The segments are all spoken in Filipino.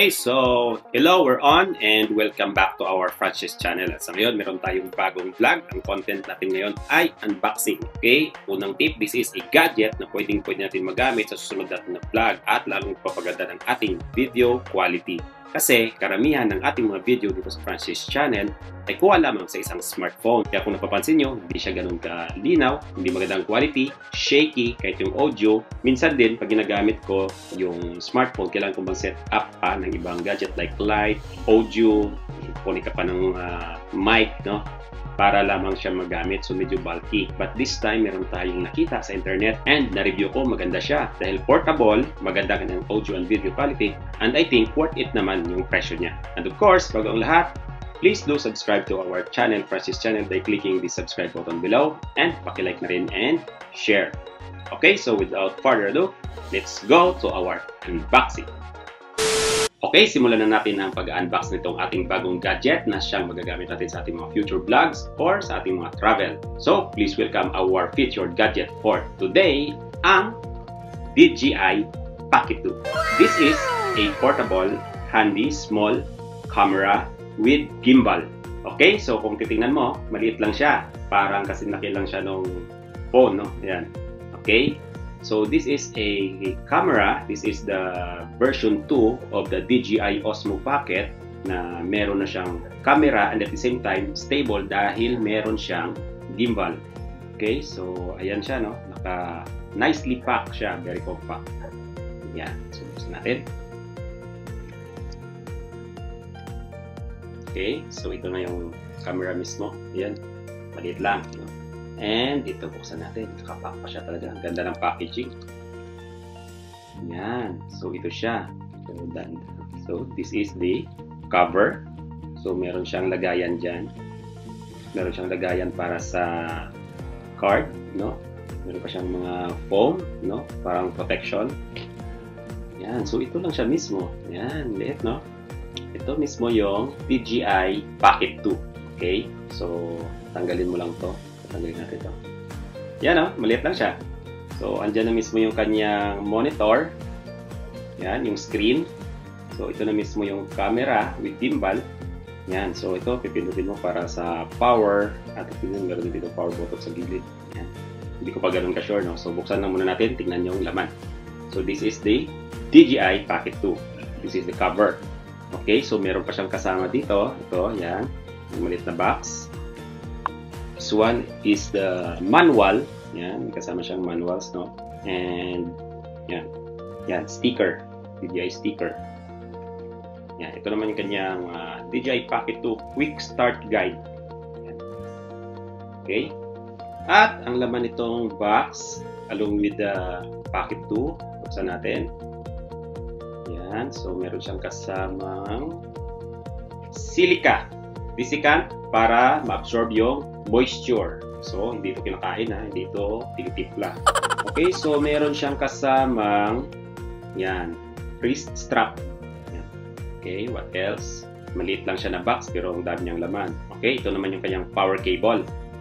Okay, so hello, we're on and welcome back to our Franz channel. At sa ngayon, meron tayong bagong vlog. Ang content natin ngayon ay unboxing. Okay, unang tip, this is a gadget na pwede natin magamit sa susunod natin na vlog at lalong papaganda ng ating video quality. Kasi karamihan ng ating mga video dito sa Franz channel ay kuha lamang sa isang smartphone. Kaya kung napapansin nyo, hindi siya ganun kalinaw, hindi magandang quality, shaky, kahit yung audio. Minsan din, pag ginagamit ko yung smartphone, kailangan kong mag-set up ng ibang gadget like light, audio, kunin ka pa ng mic, no? Para lamang siya magamit, so medyo bulky. But this time, meron tayong nakita sa internet and na-review ko, maganda siya. Dahil portable, maganda kanyang audio and video quality, and I think worth it naman yung presyo niya. And of course, bago ang lahat, please do subscribe to our channel, Franz channel, by clicking the subscribe button below and paki-like na rin and share. Okay, so without further ado, let's go to our unboxing. Okay, simulan na natin ang pag-unbox nitong ating bagong gadget na siyang magagamit natin sa ating mga future vlogs or sa ating mga travel. So, please welcome our featured gadget for today, ang DJI Pocket 2. This is a portable, handy, small camera with gimbal. Okay, so kung titingnan mo, maliit lang siya. Parang kasi laki lang siya nung phone, no? Ayan. Okay. So this is a camera. This is the version 2 of the DJI Osmo Pocket na meron na siyang camera and at the same time stable dahil meron siyang gimbal. Okay, so ayan siya, no? Naka nicely packed siya, very compact. Yan, so buksan natin. Okay, so ito na yung camera mismo. Ayan, maliit lang, no? And ito, buksan natin. Nakapack pa siya talaga. Ang ganda ng packaging. Yan. So, ito siya. So, this is the cover. So, meron siyang lagayan dyan. Meron siyang lagayan para sa card, no? Meron pa siyang mga foam, no? Parang protection. Yan. So, ito lang siya mismo. Yan. Liit, no? Ito mismo yung DJI Pocket 2. Okay? So, tanggalin mo lang to. Tanggalin natin ito. Yan, oh, maliit lang siya. So, andyan na mismo yung kanyang monitor. Yan, yung screen. So, ito na mismo yung camera with gimbal. Yan, so ito, pipindutin mo para sa power. At meron din dito power button sa gilid. Yan. Hindi ko pa ganun ka-sure, no? So, buksan na muna natin. Tingnan nyo yung laman. So, this is the DJI Pocket 2. This is the cover. Okay, so meron pa siyang kasama dito. Ito, yan. Yung maliit na box. This one is the manual. Yan, kasama siyang manuals, no? And yan. Yan, sticker. DJI sticker. Yan, ito naman yung kanyang DJI Pocket 2 Quick Start Guide. Yan. Okay? At ang laman nitong box along with the Pocket 2, buksan natin. Yan, so meron siyang kasamang silica. Desiccant para ma-absorb yung moisture. So, hindi ito kinakain, hindi ito tinitipla. Okay, so meron siyang kasamang yan, wrist strap. Yan. Okay, what else? Maliit lang siya na box pero ang dami niyang laman. Okay, ito naman yung kanyang power cable.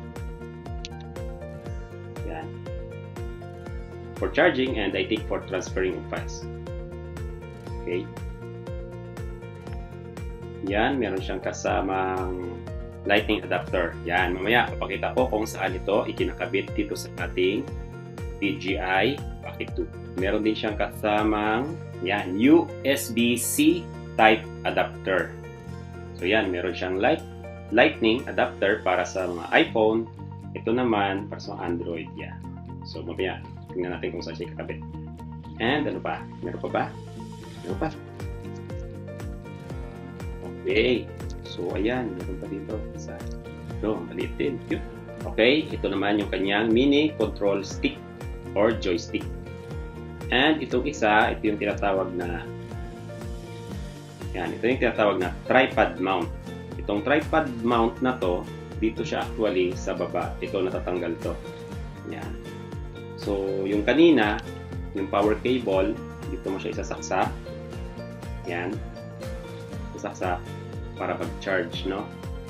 Yan. For charging and I think for transferring of files. Okay. Yan, meron siyang kasamang lightning adapter. Yan, mamaya papakita ko kung saan ito ikinakabit dito sa ating DJI Pocket 2. Meron din siyang kasamang yan, USB-C type adapter. So yan, meron siyang lightning adapter para sa mga iPhone. Ito naman para sa Android. Yan. So mamaya, tingnan natin kung saan siya ikakabit. And ano pa? Meron pa ba? Meron pa. Okay. So, ayan. Meron pa dito. Isa. Ito, maliit din. Cute. Okay. Ito naman yung kanyang mini control stick or joystick. And itong isa, ito yung tinatawag na yan. Ito yung tinatawag na tripod mount. Itong tripod mount na to, dito siya actually sa baba. Ito, natatanggal to. Yan. So, yung kanina, yung power cable, dito mo siya isasaksa. Yan. Isasaksa para mag-charge, no?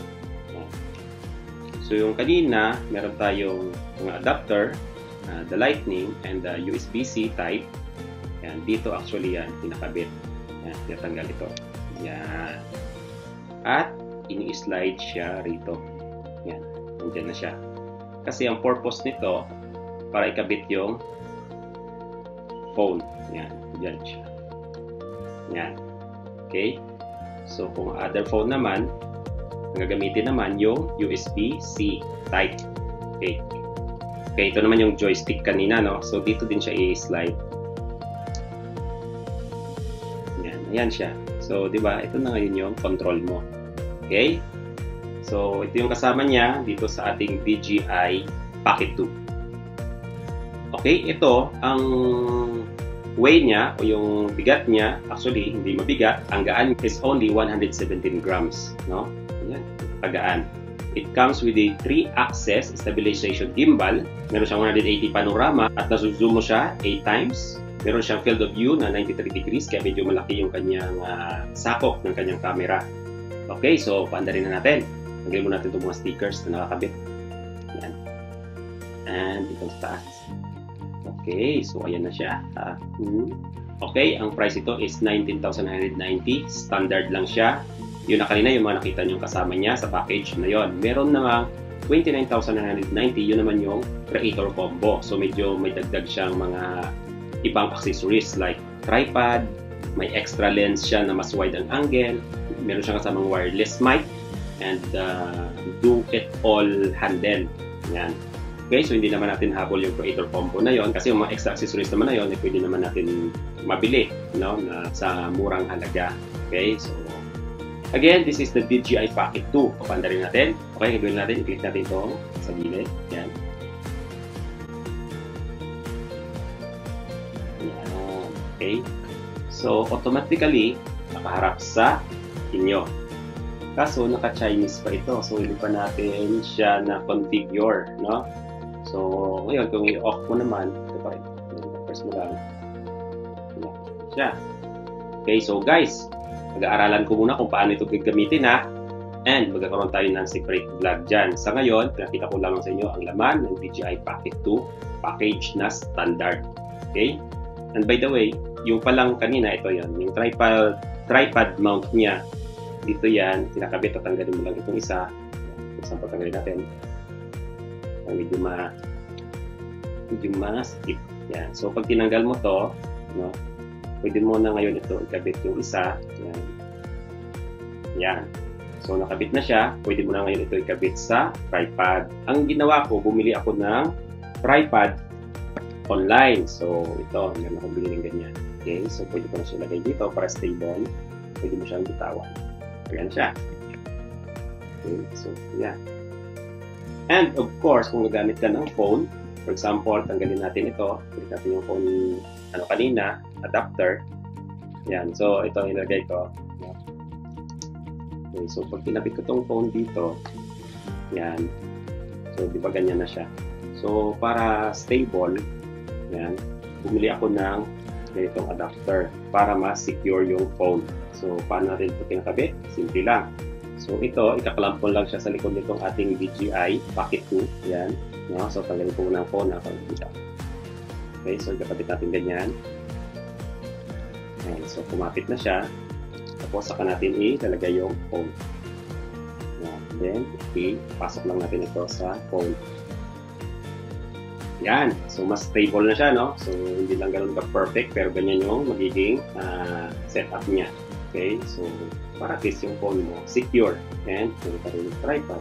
So, yung kanina, meron tayong mga adapter, the lightning and the USB-C type. Yan, dito actually yan, pinakabit. Yan, tinatanggal ito. Yan. At ini-slide siya rito. Yan, nandiyan na siya. Kasi ang purpose nito, para ikabit yung phone. Yan, dyan siya. Yan. Okay? So, kung other phone naman, ang gagamitin naman yung USB-C type. Okay. Okay, ito naman yung joystick kanina, no? So, dito din siya i-slide. Yan, ayan siya. So, di ba? Ito na ngayon yung control mo. Okay? So, ito yung kasama niya dito sa ating DJI Pocket 2. Okay, ito, ang weight niya o yung bigat niya, actually, hindi mabigat. Ang gaan is only 117 grams, no? Ayan, pagaan. It comes with a 3-axis stabilization gimbal. Meron siyang 180 panorama at nasuzoom mo siya 8 times. Meron siyang field of view na 93 degrees kaya medyo malaki yung kanyang sakop ng kanyang camera. Okay, so paandarin na natin. Tanggalin mo natin itong mga stickers na nakakabit. Yan. And ito sa taas. Okay, so ayan na siya. Okay, ang price ito is 19,990. Standard lang siya. Yun na kanina yung mga nakita nyo kasama niya sa package na yon. Meron namang 29,990. Yun naman yung creator combo. So medyo may dagdag siyang mga ibang accessories like tripod, may extra lens siya na mas wide ang angle, meron siyang kasamang wireless mic, and do-it-all handle. Yan. Okay, so hindi naman natin habol yung creator combo na yon kasi yung mga extra accessories naman na yon pwede naman natin mabili, no, na sa murang halaga. Okay, so again, this is the DJI Pocket 2. Papanda rin natin. Okay, gagawin natin. I-click natin ito sa gilid. Yan. Yan. Okay. So, automatically, nakaharap sa inyo. Kaso, naka-Chinese pa ito. So, hindi pa natin siya na-configure, no? So, ngayon, kung i-off mo naman, ito pa rin. Press mo lang. Yan. Siya. Okay, so guys, mag-aaralan ko muna kung paano ito gagamitin, ha? And magkakaroon tayo ng secret vlog dyan. Sa ngayon, pinakita ko lang sa inyo ang laman ng DJI Pocket 2 package na standard. Okay? And by the way, yung palang kanina, ito yan. Yung tripod mount niya, dito yan, kinakabit at tanggalin mo lang itong isa. Isang patanggalin natin. Medyo ma-skip. Yan. So, pag tinanggal mo to, no, pwede mo na ngayon ito ikabit yung isa. Yan. Yan. So, nakabit na siya. Pwede mo na ngayon ito ikabit sa tripod. Ang ginawa ko, bumili ako ng tripod online. So, ito. Meron akong bili ng ganyan. Okay. So, pwede ko na siya lagay dito para stable. Pwede mo siyang bitawan. Ayan siya. Okay. So, yan. And, of course, kung gagamit ka ng phone, for example, tanggalin natin ito. Tanggalin natin yung phone kanina, adapter. Yan. So, ito ang ilagay ko. Okay. So, pag kinabit ko itong phone dito, yan. So, di ba ganyan na siya? So, para stable, yan, bumili ako ng ganitong adapter para ma-secure yung phone. So, paano natin ito kinakabit? Simple lang. So, ito, ikakalampon lang siya sa likod nitong ating DJI Pocket 2. Yan. No? So, tanggalin ko muna ang phone. Okay, so ikakabit natin ganyan. Ayan, so kumapit na siya. Tapos saka natin ilalagay yung phone. Ayan, then, pasok lang natin ito sa phone. Yan. So mas stable na siya, no? So hindi lang ganun ka-perfect, pero ganyan yung magiging setup niya. Okay, so para at least yung phone mo secure. And pwede pa rin yung tripod.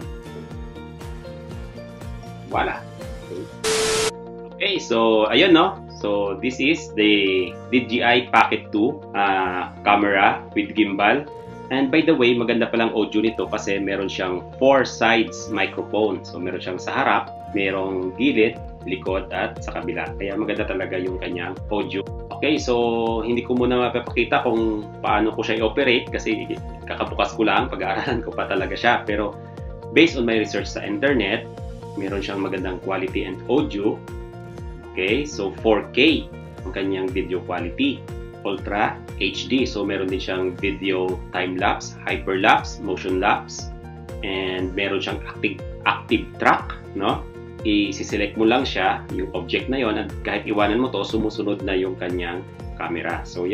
Voila! Okay, so ayun, no? So this is the DJI Pocket 2 camera with gimbal. And by the way, maganda palang audio nito kasi meron siyang 4 sides microphone. So meron siyang sa harap, merong gilid, likod at sa kabila. Kaya maganda talaga yung kanyang audio. Okay, so hindi ko muna mapapakita kung paano ko siya i-operate kasi kakabukas ko lang, pag-aaralan ko pa talaga siya. Pero based on my research sa internet, meron siyang magandang quality and audio. Okay, so 4K ang kanyang video quality, Ultra HD. So meron din siyang video time-lapse, hyperlapse, motion-lapse, and meron siyang active track, no? I-select mo lang siya, yung object na yon, at kahit iwanan mo to, sumusunod na yung kanyang camera. So yan,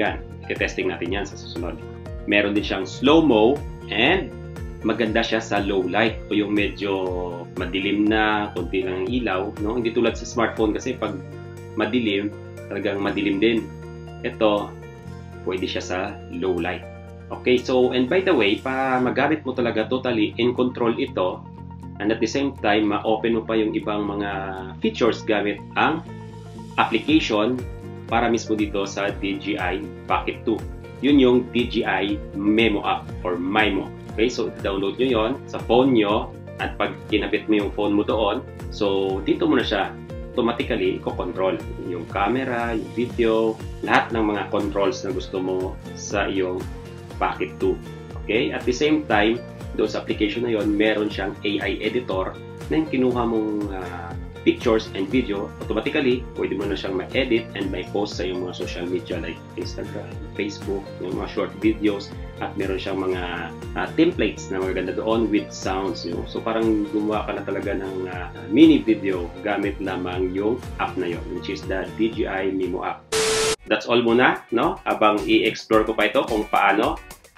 i-testing natin yan sa susunod. Meron din siyang slow-mo and maganda siya sa low light o yung medyo madilim na, konti lang ilaw, no? Hindi tulad sa smartphone kasi pag madilim, talagang madilim din. Ito, pwede siya sa low light. Okay, so and by the way, pa magamit mo talaga totally in control ito, and at the same time, ma-open mo pa yung ibang mga features gamit ang application para mismo dito sa DJI Pocket 2. Yun yung DJI Memo app or MIMO. Okay, so download nyo yon sa phone nyo at pag kinabit mo yung phone mo doon, so dito mo na siya automatically i-control yung camera, yung video, lahat ng mga controls na gusto mo sa iyong Pocket 2. Okay, at the same time, doon sa application na yon, meron siyang AI editor na yung kinuha mong pictures and video, automatically, pwede mo na siyang ma-edit and ma-post sa yung mga social media like Instagram, Facebook, yung mga short videos, at meron siyang mga templates na magaganda doon with sounds. So parang gumawa ka na talaga ng mini video gamit lamang yung app na yon, which is the DJI Memo app. That's all muna, no? Habang i-explore ko pa ito kung paano.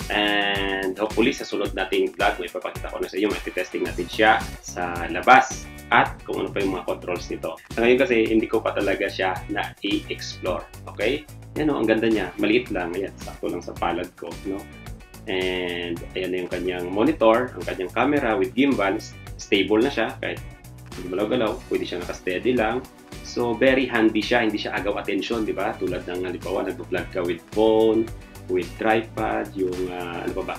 And hopefully sa sunod nating vlog, may papakita ko na sa inyo, may-testing natin siya sa labas at kung ano pa yung mga controls nito. Ngayon kasi hindi ko pa talaga siya na i-explore. Okay? Yan o, ang ganda niya. Maliit lang. Ayan, sakto lang sa palad ko. No? And ayan na yung kanyang monitor, ang kanyang camera with gimbals. Stable na siya. Kahit hindi malaw-galaw, pwede siya naka-steady lang. So, very handy siya. Hindi siya agaw attention, di ba? Tulad ng, halimbawa, nag-vlog ka with phone, with tripod, yung, ano pa ba?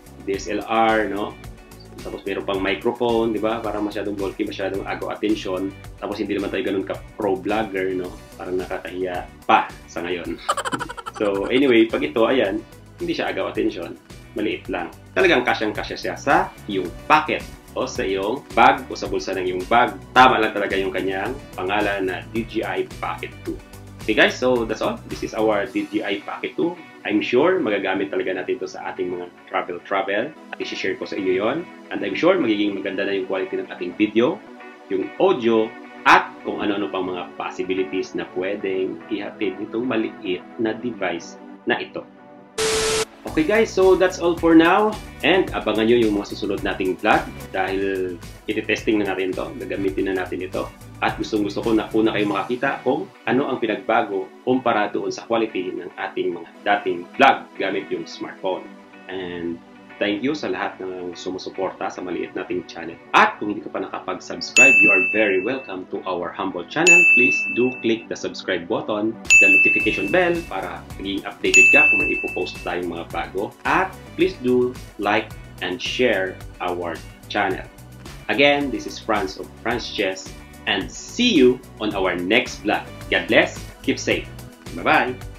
DSLR, no? Tapos meron pang microphone, di ba? Parang masyadong bulky, masyadong agaw attention. Tapos hindi naman tayo ganun ka-pro vlogger, no? Parang nakakahiya pa sa ngayon. So anyway, pag ito, ayan, hindi siya agaw attention. Maliit lang. Talagang kasyang-kasya siya sa iyong pocket o sa iyong bag o sa bulsa ng iyong bag. Tama lang talaga yung kanyang pangalan na DJI Pocket 2. Okay guys, so that's all. This is our DJI Pocket 2. I'm sure magagamit talaga natin ito sa ating mga travel at i-share ko sa inyo yon. And I'm sure magiging maganda na yung quality ng ating video, yung audio, at kung ano-ano pang mga possibilities na pwedeng ihatid itong maliit na device na ito. Okay guys, so that's all for now. And abangan nyo yung mga susunod nating vlog dahil iti-testing na natin ito, gagamitin na natin ito. At gustong-gusto ko na una kayo makakita kung ano ang pinagbago kumpara doon sa quality ng ating mga dating vlog gamit yung smartphone. And thank you sa lahat ng sumusuporta sa maliit nating channel. At kung hindi ka pa nakapag-subscribe, you are very welcome to our humble channel. Please do click the subscribe button, the notification bell para maging updated ka kung may ipopost tayong mga bago. At please do like and share our channel. Again, this is Franz of Franz Chess. And see you on our next vlog. God bless. Keep safe. Bye-bye.